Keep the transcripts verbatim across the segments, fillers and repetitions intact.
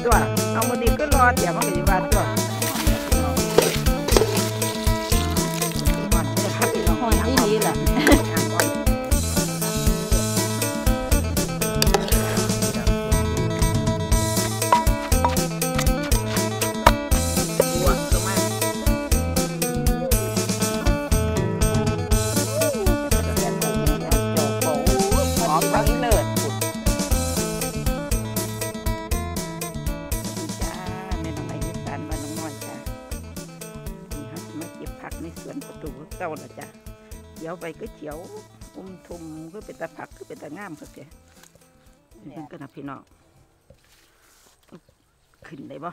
ตัวเอามาดีก็รอเดี๋ยวมันก็อยู่บ้านตัวหอนอีหลีล่ะเก่าละจ้ะเดี๋ยวไปก็เขียวอุ้มทุ่มก็เป็นตาผักก็เป็นตางามครับแกนี่เป็นกระนาพี่น้องขึ้นได้บ่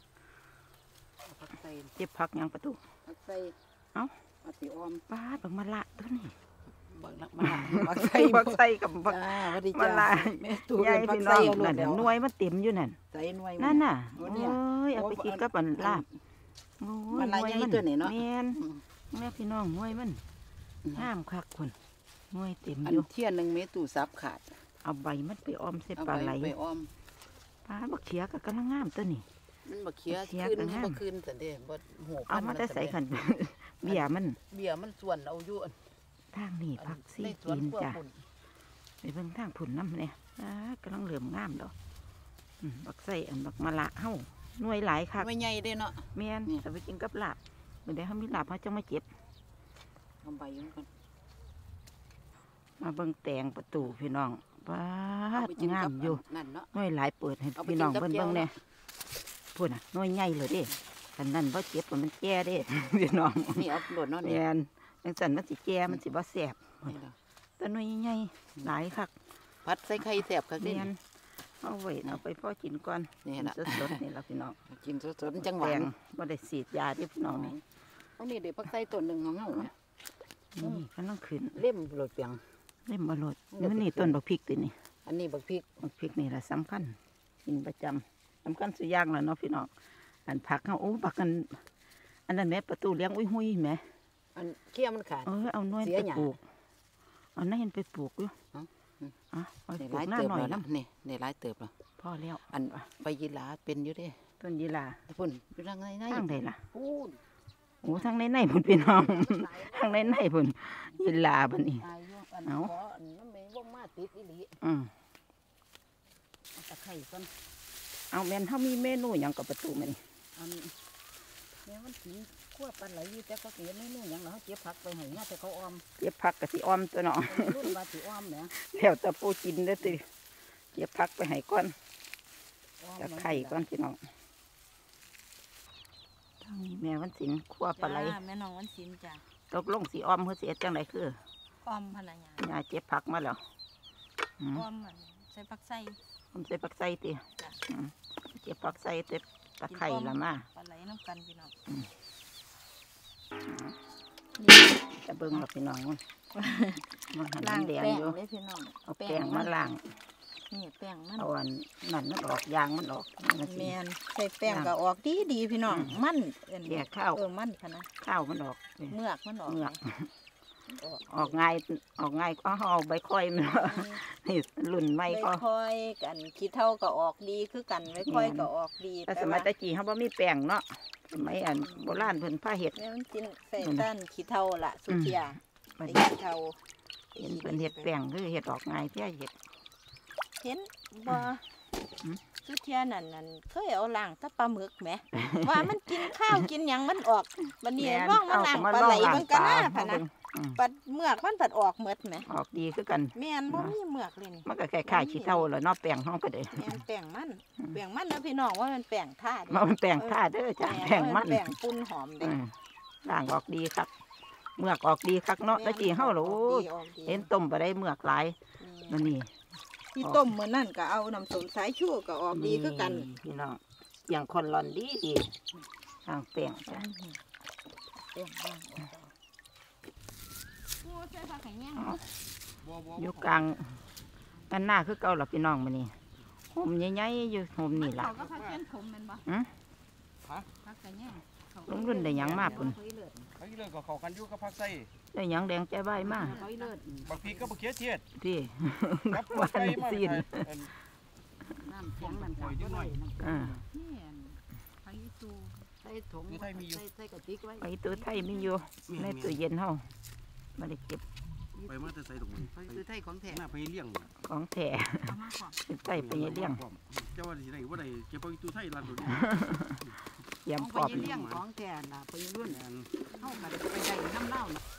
เจ็บผักยังประตูเอ้าสีออมป้าบักมะละตัวนี้บักมะละบักไส้บักไส้กับบักมะละใหญ่พี่น้องนั่นหน่วยมันเต็มอยู่นั่นนั่นน่ะโอ้ยเอาไปกินกับมันลาบโอ้ยหน่วยมันแม่นแม่พี่น้องหน่วยมันห้ามคักคนหน่วยเต็มอยู่เที่ยนหนึ่งเมตรตู้ซับขาดเอาใบมันไปอ้อมเส้นปลาไหลไปอ้อมปลาบักเขียกับกำลังงามตัวนี้มันบักเขียขึ้นบักขึ้นแต่เดี๋ยวบัดหัวเอามาได้ใส่ขันเบี้ยมันเบี้ยมันส่วนเอาอยู่ทางนี่ผักซีกินจ้ะไปเบิ่งทางผุนน้ำเนี่ยกำลังเหลื่อมงามดอกบักไส้อันบักมะละเฮ้าหน่วยหลายค่ะไม่ใหญ่เด้เนาะแม่นแต่ไปกินกับลาบเมื่อใดเขามีลาบเขาจะมาเจ็บทำใบยุ่งกันมาเบิ่งแตงประตูพี่น้องป้างามอยู่หน่วยหลายเปิดให้พี่น้องเบิ่งเบิ่งเนี่ยพูดน่ะหน่วยใหญ่เลยเด้อันนั้นว่าเจ็บมันแก่เด้พี่น้องนี่เอาโดดเนาะเนี่ยยังสั่นมันสิแก่มันสิบ่แสบแต่หน่วยใหญ่หลายคักพัดใส่ไข่แสบคักเด่นเอาไว้เอาไปพ่อกินก่อนนี่แหละสดๆนี่แหละพี่น้องกินสดๆจังหวะบ่ได้ฉีดยาที่พี่น้องนี่เอานี่เดี๋ยวพักใส่ตัวหนึ่งของเรานี่มันต้องขึ้นเล่มโรดเปียงเล่มโรดนี่นี่ต้นบักพริกตัวนี้อันนี้บักพริกบักพริกนี่แหละสำคัญกินประจำสำคัญสุดยากแล้วเนาะพี่น้องอันผักเขาโอ้ผักกันอันนั้นแม่ประตูเลี้ยงอุ้ยหุยแม่อันเขี้ยมันขาดเออเอาหน่วยไปปลูกเอาหน่วยไปปลูกอยู่อ๋อเอาปลูกหน้าหน่อยนะนี่ในร้ายเติบหรอพ่อเลี้ยวอันไปยีราเป็นอยู่ดิต้นยีราพุ่นอยู่ทางในทางใดล่ะโอ้ทางในในพุ่นพี่น้องทางในในพุ่นยีราบันนี้เอาอืมตะไคร้ต้นเอาแม่นเขามีเมนูอย่างกับประตูมันแม่มันกินขั้วปลาไหลแต่ก็เสียเมนูอย่างเราเจ็บผักไปให้เนี่ยแต่เขาออมเจ็บผักกับสีออมตัวเนาะรุ่นว่าสีออมเนี่ยแล้วแต่ปูกินได้สิเจ็บผักไปให้ก้อนตะไคร้ก้อนพี่น้องทางนี้แม่วันศิลป์ขั้วปลาไหลแม่น้องวันศิลป์จ้ะตกลงสีออมเพื่อเสียจังไรคือออมพนักงานยาเจ็บผักมาแล้วออมใส่ผักไส้ผมใส่ผักไส้ตีเจ็บผักไส้เจ็บตะไคร้ละมาปลาไหลน้ำกันพี่น้องจะเบิ่งกับพี่น้องมันมันหันแดงอยู่เอาแป้งมาล้างนี่แป้งมันเอาอันนั่นมันออกยางมันออกแมนใส่แป้งก็ออกดีดีพี่น้องมันแก่ข้าวเออมันค่ะนะข้าวมันออกเมือกมันออกเมือกออกง่ายออกง่ายก็เอาใบค่อยมันนี่รุ่นใบค่อยกันขี้เท่าก็ออกดีคือกันใบค่อยก็ออกดีแต่สมัยตะกี้เขาบ่มีแป้งเนาะสมัยอันโบราณเพิ่นผ้าเห็ดแม่มันกินใส่ด้านขี้เท่าละสุดยาขี้เท่าเห็นเพิ่นเห็ดแป้งคือเห็ดออกง่ายเพี้ยเห็ดเห็นบ่สุดยานั่นนั่นเคยเอาล่างถ้าปลาหมึกไหมว่ามันกินข้าวกินอย่างมันออกบันนี้ร่องมันล่างปลาไหลมันก็น่าพนะปัดเมือกมันปัดออกเมดไหมออกดีคือกันแม่นบ่มีเมือกเลยมันก็คล้ายๆขี้เท่าเลยเนาะแป้งห้องก็ได้แม่นแป้งมันแป้งมันนะพี่น้องว่ามันแป้งท่ามันแป้งท่าเด้อจ้ะแป้งมันแป้งปุ้นหอมเด้ล่างออกดีครับเมือกออกดีครับเนาะตะกี้เฮาโหลเห็นต้มไปได้เมือกหลายนั่นนี่ที่ต้มเหมือนนั่นก็เอาน้ำส้มสายชูก็ออกดีคือกันพี่น้องอย่างคนร้อนดีดีทางแป้งจ้ะแป้งบ้างอยู่กลางกันหน้าคือเก่าหรอพี่น้องมานี่ห่มใหญ่ๆอยู่ห่มนี่แหละอืมลุงรุ่นได้ยังมากปุ่นเขาเลิศกับเขากันยุ่กับผักไส้ได้ยังแดงใจใบมากบางทีก็บางเคี้ยเทียดที่วันซีนเสียงนั่นก็บ่ได้นั่นก็นี่ไปตู้ใส่ถุงใส่ใส่กระติกไว้ไปตู้ไทยมีอยู่ในตู้เย็นเฮาบ่ได้เก็บไปมาแต่ใส่ถุงมือไปตู้ไทยของแท้หน้าไปเลี้ยงของแท้ใส่ไปเลี้ยงเจ้าว่าสิได้บ่ได้เก็บไปตู้ไทยร้านตัวนี้เตรียมปอบเลี้ยงของแท้น่ะไปรุ่นเฮาก็ไปได้น้ำเล่า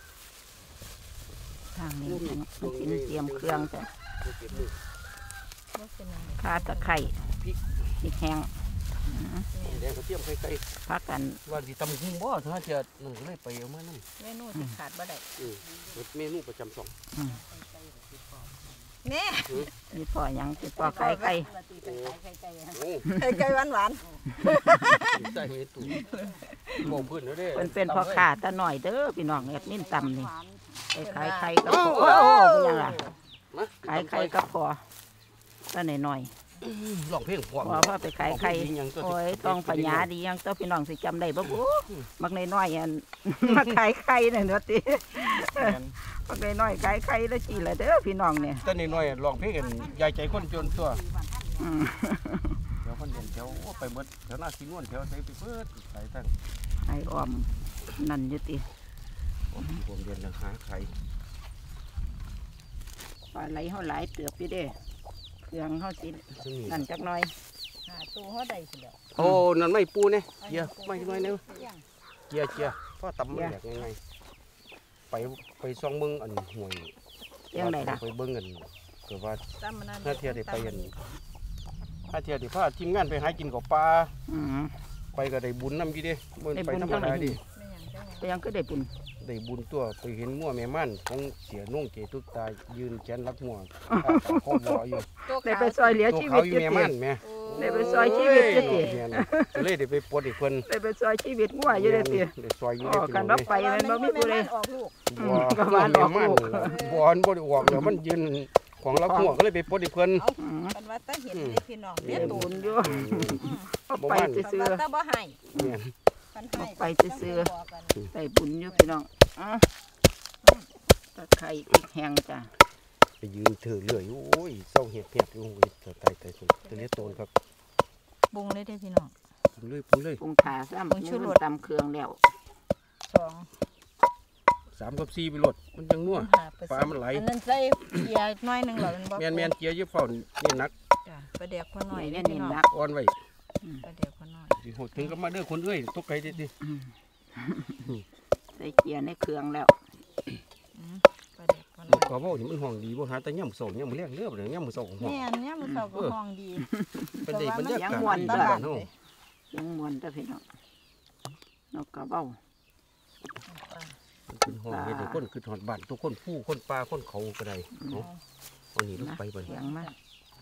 ทางนี้มันสิเตรียมเครื่องจ้ะข่าตะไคร้พริกแห้งแดงกระเทียมไข่ๆพักกันว่าสิตำหุ้งบ่ถ้าเจอนั่นก็เลยไปเอามานั่นเมนูที่ขาดบ่ได้เออเมนูประจำสองแม่มีปอยังสิปอไก่ไก่ไก่ไก่หวานหวานใส่เห็ดตุ๋นบ่เพิ่นแล้วเด้เป็นเป็นพ่อค้าตาหน่อยเด้อพี่น้องเอ็ดมินตำนี่ไปขายไข่กับพอโอ้เป็นยังล่ะขายไข่กับพอตาหน่อยหน่อยหลอกเพลงพอพ่อไปขายไข่โอ้ยทองปัญญาดียังตัวพี่น้องสิจำได้บ่บุ๊บักน้อยๆอันมาขายไข่เนี่ยเนาะติบักน้อยๆขายไข่แล้วจีละเด้อพี่น้องเนี่ยตาน้อยๆหลอกเพลงกันยายใจคนจนตัวเดี๋ยวคนเดินแถวไปหมดแถวหน้าสีนวลแถวใส่ไปเปิดใส่ตั้งไอ้ออมนั่นอยู่ติผมเรียนราคาไข่ปลาไหลเขาหลายเติบอยู่เด้เครื่องเขาสินั่นจักหน่อยหาตู้เขาได้สิเด้อโอ้นั่นไม่ปูเนี่ยเจียไม่ไม่เนี่ยเจียเจียพ่อตำมันอยากยังไงไปไปซ่องเบิ้งอันห่วยยังไงล่ะไปเบิ้งเงินเกิดว่าถ้าเทียได้ไปอันถ้าเทียได้พาทีมงานไปหากินกับปลาไปก็ได้บุญน้ำกี่เด้ไปธรรมดาดิไปยังก็ได้บุญได้บุญตัวไปเห็นมั่วแม่ม่านของเสียนุ่งเกตุกตายยืนแขนรักมั่วข้อวออยู่ได้ไปซอยเหลือชีวิตอยู่แม่ม่านแม่ได้ไปซอยชีวิตจุดเดียวเลยได้ไปปวดอีกคนได้ไปซอยชีวิตมั่วอยู่เลยเดียวได้ซอยอยู่ได้กันรับไปมันบ่มีผู้ใดบัวก็บ้านออกลูกบัวอันบ่ได้ออกเดี๋ยวมันยืนของรักมั่วก็เลยไปปวดอีกคนมันว่าตาเห็นพี่น้องเลี้ยงตูนอยู่ไปซื้อตาบ่ให้ไปซื้อใส่บุญอยู่พี่น้องตะไคร้พริกแห้งจ้ะไปยืนถือเลื่อยโอ้ยเศร้าเห็ดเห็ดโอ้ยตายตายตายเลี้ยโตนครับปรุงเลยได้พี่น้องปรุงเลยปรุงเลยปรุงขาซ้ำปรุงชูรสตำเครื่องแล้วสองสามกับสี่ไปรสมันยังนัวปลามันไหลอันนั้นใส่เกียร์น้อยหนึ่งหรอแมนแมนเกียร์ยี่เฝ้านี่นักประเดี๋ยวคนหน่อยนี่นี่นักอ่อนไว้ประเดี๋ยวคนหน่อยถึงก็มาเด้อคนเอ้ยตกไก่ดิดิใส่เกียร์ในเครื่องแล้วลูกกระบอกนี่มันห้องดีบ่ฮะแต่ย่ำโซ่ย่ำมือเลี้ยงเลือบเลยย่ำมือโซ่ของห้องเนี่ยย่ำมือโซ่ของห้องดีเป็นเด็กเป็นเด็กยังมวนตลอดยังมวนตะพี่น้องนกกระเบ้าเป็นห้องเด็กคนคือถอดบ้านทุกคนผู้คนปลาคนเขากระไดเนาะวันนี้ลูกไปบ่อยยังมาก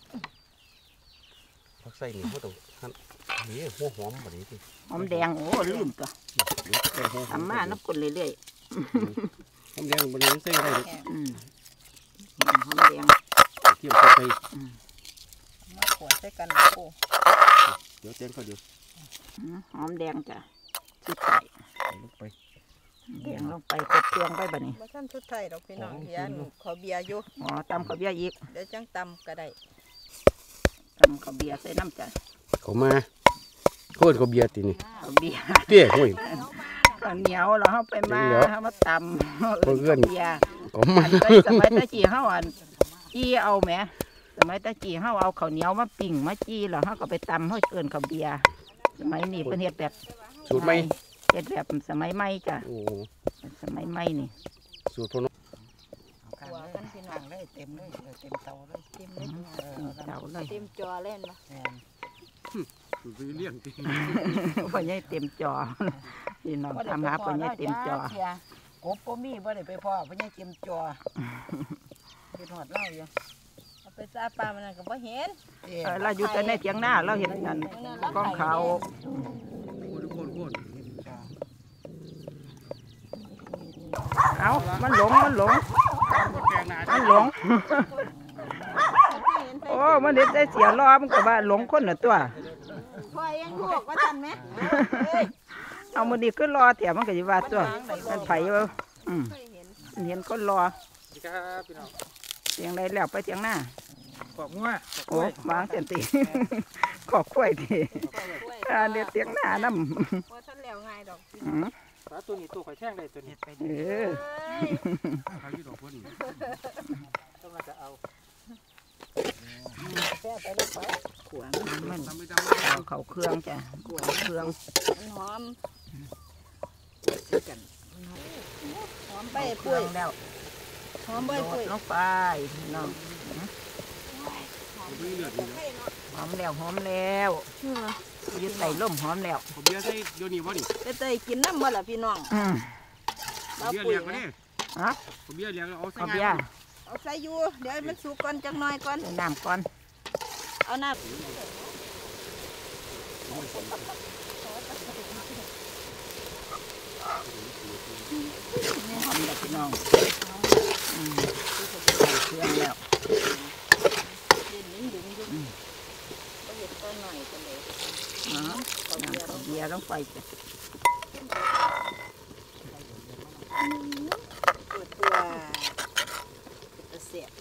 ผักไส้นี่เขาต้องนี่หัวหอมแบบนี้สิหอมแดงโอ้ลืมตัวทำมานับคนเรื่อยๆหอมแดงบริเวณเส้นอะไรหอมแดงเทียมกับไปมาขวดใส่กันโอ้เดี๋ยวเต้นก็เดี๋ยวหอมแดงจ้ะชุดไข่ลงไปแดงลงไปกดเครื่องไปแบบนี้มาท่านชุดไทยเราพี่น้องเฮียนขอเบียร์อยู่อ๋อตำขอเบียร์อีกเดี๋ยวจังตำก็ได้ตำขอเบียร์ใส่น้ำจ้ะเขามาโคตรเขาเบียร์ตีนี่เบียร์เตี้ยห่วยข้าวเหนียวเราเข้าไปมาเขามาตำเพื่อนเบียร์สมัยตะกี้เขาอ่ะจี้เอาแหมสมัยตะกี้เขาเอาข้าวเหนียวมาปิ่งมาจี้แล้วเขาก็ไปตำเขาเกินข้าวเบียร์สมัยนี้เป็นเห็ดแบบสูตรใหม่เห็ดแบบสมัยใหม่จ้ะสมัยใหม่นี่สูตรพนหัวกันพี่น้องเลยเต็มเลยเต็มเตาเลยเต็มเลยเตาเลยเต็มจอเล่นนะไปเลี้ยงตีพ่อใหญ่เต็มจอพี่น้องทำหาพ่อใหญ่เต็มจอกบก็มีบ่ได้ไปพ่อพ่อใหญ่เต็มจอไปทอดเล่าอยู่เอาไปซาปลามันก็บ่เห็นเราอยู่แต่ในเถียงหน้าเราเห็นกันกองเขาเอามันหลงมันหลงมันหลงโอ้มันเด็ดใจเสียรอมันก็ว่าหลงคนน่ะตัวพ่อยังลูกว่าทันไหมเอามันดีขึ้นรอเถียมันก็จะว่าตัวมันไผ่เออเห็นคนรอเสียงใดแล้วไปเสียงหน้าขอบงัวโอ้วางเต็มตีขอบกล้วยทีอ่าเดี๋ยวเตียงหน้าน้ำว่าท่านแล้วง่ายดอกอืมปลาตัวนี้ตัวข่อยแท่งได้ตัวนี้เออเขาอยู่ดอกพุ่นต้องมาจะเอาแซ่บไปเลยไปขวางมันทำไม่ได้เอาเขาเครื่องจ้ะขวางเครื่องมันหอมกันหอมใบเคปุ้รื่อย งแล้วหอมใบโดปุ้ดยลงไปน้องไม่เลือดนี่นะหอมแล้วหอมแล้วยืดใส่ล่มหอมแล้วผมเบียร์ใส่เดี๋ยวนี้วะนี่ไปเตยกินน้ำบ่ล่ะพี่น้องอืมผมเบียร์เลี้ยงมาดิฮะผมเบียร์เลี้ยงแล้วเอาใส่เอางาเบียร์นเอาใส่อยู่เดี๋ยวมันสุกก่อนจังหน่อยก่อนใส่น้ำก่อนเอาน้นี่หอมแล้วพี่น้องอืมใส่เครื่องแล้วำดินนิ้งดึงอยู่ก็เห็ดต้นหน่อยกันเลยอ๋อน้ำเอาเบียร์ลงไปจ้ะตัวตัวตัวเสียบ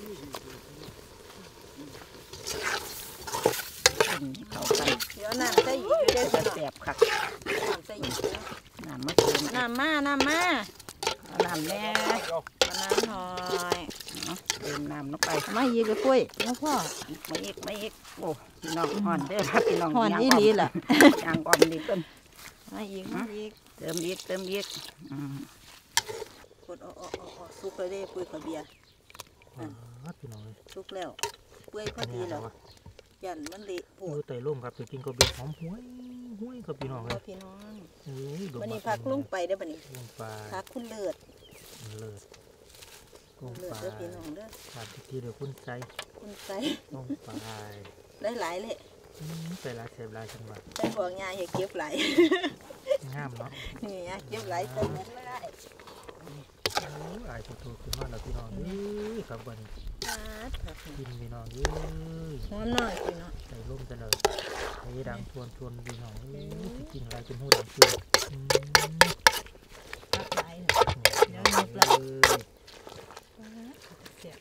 เข้าไปเดี๋ยวน้ำใส่อยู่เด้อจะพี่น้องแสบคักน้ำใส่อยู่น้ำมะเขือน้ำมาน้ำมาเอาน้ำแน่เอาน้ำหน่อยเนาะเติมน้ำลงไปมาอีกเลยปุ้ยแล้วพ่อไม่อีกไม่อีกโอ้พี่น้องห่อนเด้อครับพี่น้องห่อนย่างอีหลีล่ะย่างอ่อมดีเพิ่นมาอีกมาอีกเติมอีกเติมอีกอืมกดเอาเอาเอาเอาสุกเลยเด้ปุ้ยกับเบียร์พี่น้องเลยสุกแล้วเปื่อยพอดีแล้วยันมันเละโผโอ้ดไต่ร่มครับไปกินกระเบียร์หอมห้วยห้วยกับพี่น้องเลพ่อย พี่น้องเอ้ยวันนี้พักลงไปเด้อบัดนี้ลงไปพักคุณเลิศเลิศลงเลิศไปเด้อพี่น้องเด้อขาดทีเดียวคุณใจคุณใส่ลงไปหลายๆเลยอืมใส่ลายเสียบลายจังหวะใส่บอกยายอย่าเก็บหลายงามเนาะนี่ยายเก็บหลายใส่ไม่ได้โอ้ยอายตัวโตขึ้นมาแล้วพี่น้องเอ้ยครับวันนี้พัดพักกินพี่น้องเอ้ยหอมหน่อยพี่น้องใส่ร่มจะเลยไอ้ดังทวนทวนพี่น้องเอ้ยสิกินอะไรจนหูดังเกลืออืมพักหลายเนี่ย เดี๋ยวนึกละเอ้ยเสียบ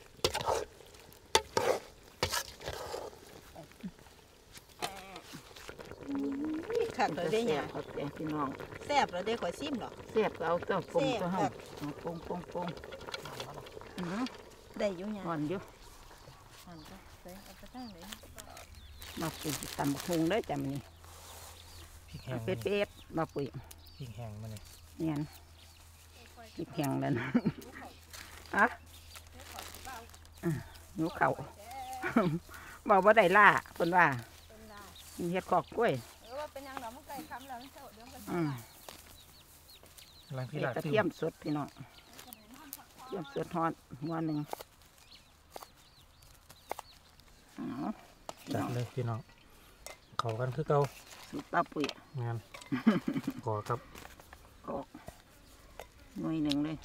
ขักเลยได้ยังครับพี่น้องแซ่บเราได้ขอซิมหรอกเสียบก็เอาเจ้าปงแซ่บเจ้าครัห้องบเอาปงปงปงอืมได้อยู่ยังห่อนอยู่อ่อนก็ใส่เอาไปตั้งเลยมาปุ๋ยตำบักหุงได้อจ้ะมันนี่พริกแห้งเป๊ะๆมาปุ๋ยพริกแห้งมาเนี่ยเนี่ยกินแข็งแล้วนะอะอ่ะหนูเข่า บอกว่าได้ล่าคนว่ามีเห็ดขอกกล้วยเออว่าเป็นยังดอกมันไก่คำแล้วมันเจ้าเดี๋ยวมันอืมล้างที่เห็ดลาดกระเทียมสดพี่น้องเทียมสดทอดหัวหนึ่งอ๋อจัดเลยพี่น้องเขากันคือเก่าสูตรป้าปุ๋ยงานก่อครับกอกหน่วยหนึ่งเลย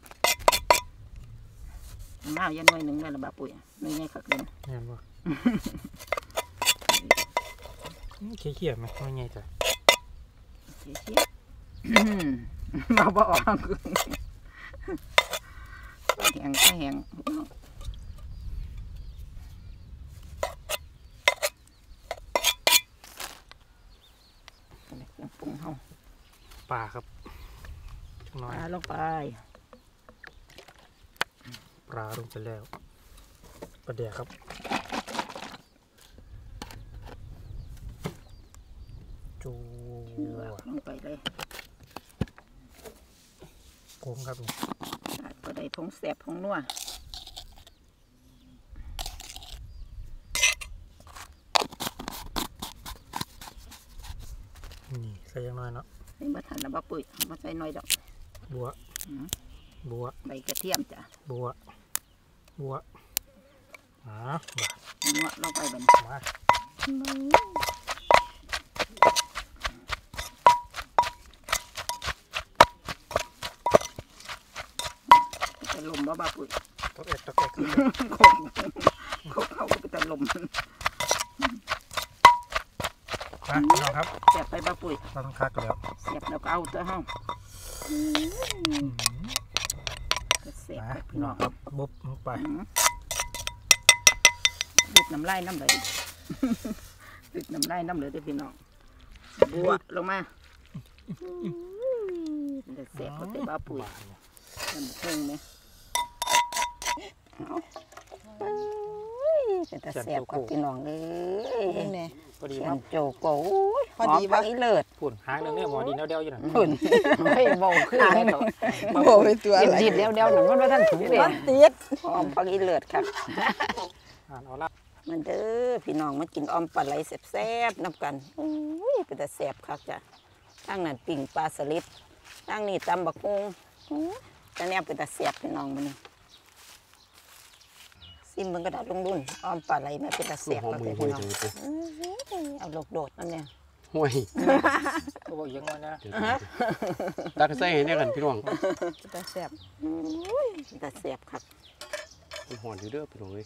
มาเอาอย่าหน่วยหนึ่งเลยละป้าปุ๋ยหน่วยใหญ่ขักเลยงานบ่เขี้ยวๆไหมว่าไงจ้ะเสียเสียมาบ่ออกแห้งก็แห้งปรุงเฮาปลาครับจักหน้อยปลาลงไปปลาลงไปแล้วปลาแดกครับจูเลือกลงไปเลยโค้งครับก็ได้ผงแสบผงนัวนี่ใส่ยังน้อยเนาะนี่มาทานแล้วบ่ปุ๋ยมาใส่หน่อยดอกบัวอืมบัวใบกระเทียมจ้ะบัวบัวอ่าบาดนัวลงไปบัดนมาจะลมบ่บ่ปุ๋ยตกเอ็ดตกเอ็ดขึ้นโคกโคกเขาก็ไปจะลมมาพี่น้องครับแสบไปบ่ปุ๋ยเราต้องคักกันแล้วแสบแล้วก็เอาตัวเฮาอืมก็แสบมาไปพี่พี่น้น้ออง งครับบุบลงไปอืมน้ำลายน้ำเลยติดน้ำลายน้ำเลยเด้อพี่น้องบัวลงมามันจะเสียบเขาเตะบ้าปุ๋ยน้ำเพิ่งไหมเป็นตาเสียบกับพี่น้องเอ้ยเนี่ยพอดีเสีคยรังบโจโก้พอดีว่าอีเลิศปุ่นหางเรื่องนี้หมอดีเดียวๆอยู่นั่นหุ่นไม่เบาขึ้นเลยตัวโอ้ยตัวอะไรดิบเดียวเดียวหนึ่งมันว่าท่านถูกเลยมันติดหอมพักอีเลิศครับอ่านเอาละมันเด้อพี่น้องมากินออมปลาไหลแซ่บๆน้ำกันอุ้ยเป็นแต่แซ่บคักจ้ะตั้งนั่นปิ่งปลาสลิดตั้งนี่ตำบักฮุงแต่เนี้ยเป็นแต่แซ่บพี่น้องมันนี่ซิมเบิ่งกระดาษลงดุนออมปลาไหลแม่เป็นแต่แซ่บหอมมากมืเลอย ห้วพี่ยน้องจังเลยเอาลูกโดดนั่นเนี่ยห้วยก็บอกยังไงนะตักใส่ให้ได้กันพี่น้องแต่แซ่บอุ้ยเป็นแต่แซ่บครับหอนอยู่เด้อพี่น้องเอ้ย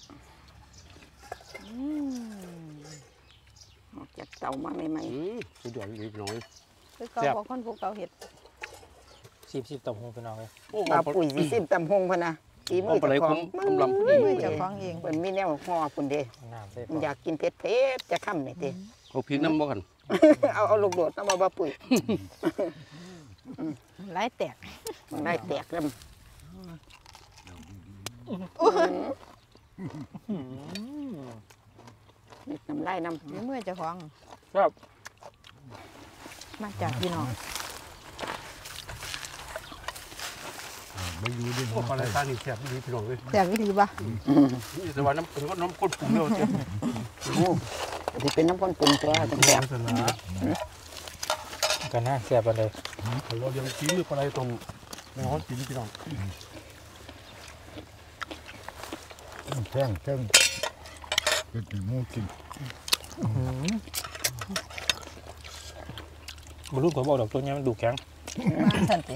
ออกจากเตามาใหม่อืมสุดยอดเลยพี่น้องเอ้ยคือเขาบอกคนพวกเขาเห็ดสิบสิบต่อหูไปน้องเลยโอ้ๆหปลาอมปุ๋ยสิซิมตำฮงพะนะสีมือปลาไหลเจ้าขคุองมกำลังพอดีมือเจ้าของเองเป็นมีแนวห่อคุณเด้น้ำใส่มันอยากกินเผ็ดเผ็ดๆจะค่ำหน่อยเด้เอาพริกน้ำบ่กันเอาเอาลูกโดดน้ำมาบะปุ๋ยไล่แตกมันได้แตกแล้ว นิดน้ำลายน้ำนี่มือเจ้าของครับมาจากพี่น้องไม่อยู่ดิโอ้ปลาไหลตานี่แซ่บดีพี่น้องเอ้ยแซ่บวิธีบ่นี่แต่ว่าน้ำเป็นก็น้ำข้นปรุงเด้อเจ้าโอ้ที่เป็นน้ำข้นปรุงตัวจังแซ่บสนะกันนะแซ่บไปเลยเราเลี้ยงชีมือปลาไหลตรงในห้องกินพี่น้องแท่งแท่งเป็นหมูกินบรรลุผมบอกดอกตัวนี้มันดูแข็งมาสั่นติ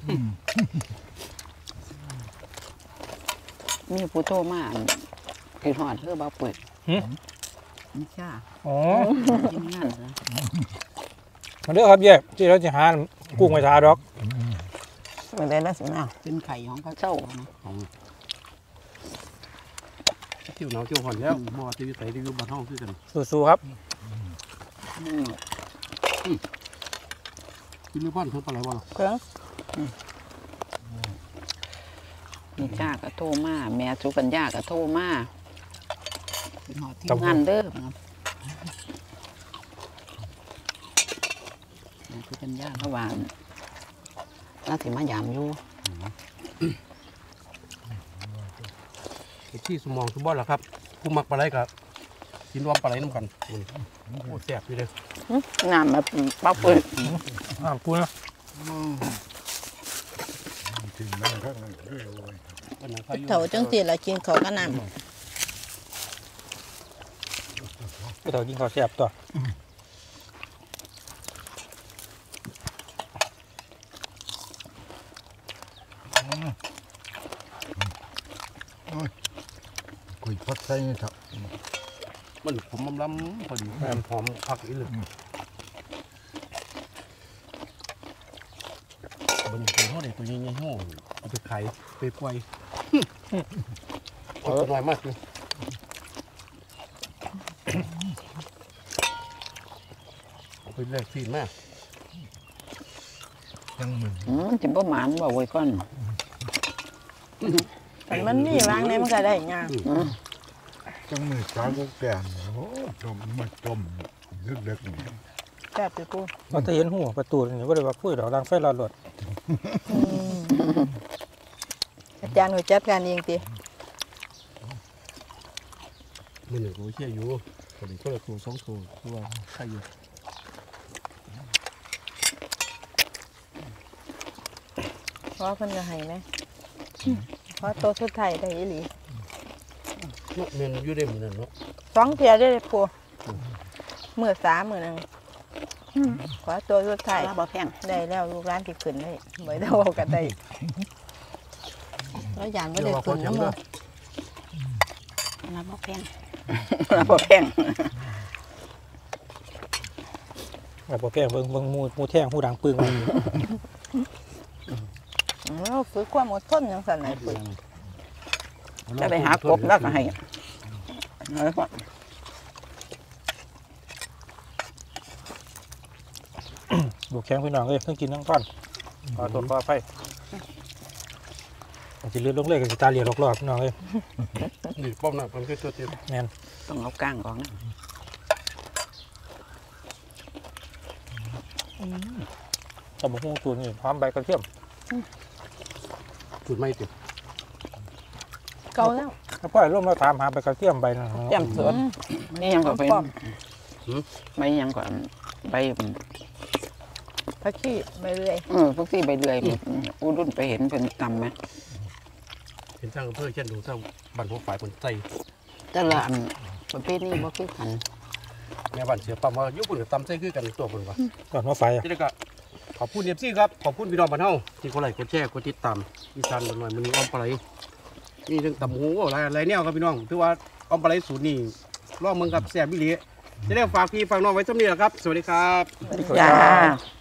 มีผู้โทรมาคือหอดเพื่อบ่ปุ๋ยนี่จ้าอ๋อกินงานนะมาเด้อครับแยกที่เราจะหากุ้งไว้ทาดอกเป็นได้แล้วสินะเป็นไข่ของเขาเจ้านะเที่ยวหนาวเที่ยวหอนแล้วบ่ว่าจะอยู่ไสที่อยู่บ้านเฮาคือกันสู้ๆครับกินไม่บ้านเพิ่นปลาไหลบ่ล่ะเครื่องนี่จ้าก็โทรมาแม่สุกัญญาก็โทรมาทำงานเด้อแม่สุกัญญาเขาว่าน่าสิมายามอยู่ไอ้ที่สมองสมบ่ล่ะครับผู้มักปลาไหลก็กินรวมปลาไหลนำกันโอ้แซ่บอยู่เด้องานแบบป้าปุ๋ยอ่าปูนะกินนั่งข้างนั้นเอ้ยโอ้ยอันนั้นใครอยู่เถาจังสิละกินเขาก็น้ไปเถากินข้าวแซ่บตัวคุยพัดใส่นี่เถอะมันผมลำๆพอดีหอมหอมผักอีหลึกบนเป็นห่อเด็กตัวใหญ่ๆห่อเอาไปขายไปปล่อยเอาตัวน้อยมากเลยเอาไปแลกฟีนมากยังมึนอืมจิบ่หมานบ่ไว้ก่อนำแต่มันมีวางในมันก็ได้งามยังมือสาวก็แก่โอ้ต้มมาต้มเล็กๆนี่แซ่บสิกูเราจะเห็นหัวประตูนี่ว่าได้ว่าคุยดอกรังไฟรอดรถอาจารย์ก็จัดการเองติมันหนึ่งโอเชียอยู่คนนี้ก็เลยตัวสองตัวตัวใครอยู่เพราะเพิ่นก็ให้ไหมเพราะโตสุดท้ายได้อีหลีเนาะเมนอยู่ได้เหมือนกันเนาะสองเที่ยได้เลยปูมื้อสามมื้อหนึงขอตัวสุดท้ายลาบ่แพงได้แล้วลูกร้านที่ขึ้นได้บ่ได้เอากันได้แล้วยานบ่ได้ขึ้นน้ำมือลาบ่แพงลาบ่แพงแบบแป้งเบิ่งเบิ่งมูมูแท่งหูดังปึ้งมาอยู่เราฝึกความอดทนจังซั่นน่ะฝึกจะไปหากบแล้วก็ให้เออก่อนบุกแข้งพี่น้องเลยต้องกินทั้งท่อนขอตัวขอไฟจะเลือดลงเลยกับสตาเลียรอบๆพี่น้องเลยนี่ป้อมหนักมันคือตัวเต็มแน่นต้องเอาก้างออกนะตำบักหุ่งตูนนี่พร้อมใบกระเทียมจุดไม่ติดเก่าแล้วแล้วพ่อร่วมเราถามหาใบกระเทียมใบนะแจ่มสดนี่ยังก็เป็นใบยังก่อนใบพักขี้ไปเรื่อยเออพวกที่ใบเลื่อยอูรุ่นไปเห็นเป็นตำไหมเห็นทางอำเภอเช่นดูทางบ้านหัวฝ่ายคนใจแต่ละอันประเภทนี้บ่คือกันแม่บ้านเสียปั๊มว่ายุคปุ่นกับตำใจคือกันตัวคนวะก่อนว่าไฟอ่ะที่นี่ก็ขอบคุณเอฟซีครับขอบคุณพี่น้องบ้านเฮาที่กดไลค์กดแชร์กดติดตามอีสานบ้านหน่อยมันนี้อ้อมปลาไหลนี่ทั้งตำหูอะไรอะไรแนวครับพี่น้องถือว่าอ้อมปลาไหลสูตรนี่รอบเมืองกับแซ่บบิลีจะได้ฝากพี่ฝากน้องไว้สำเนียงครับสวัสดีครับจ้า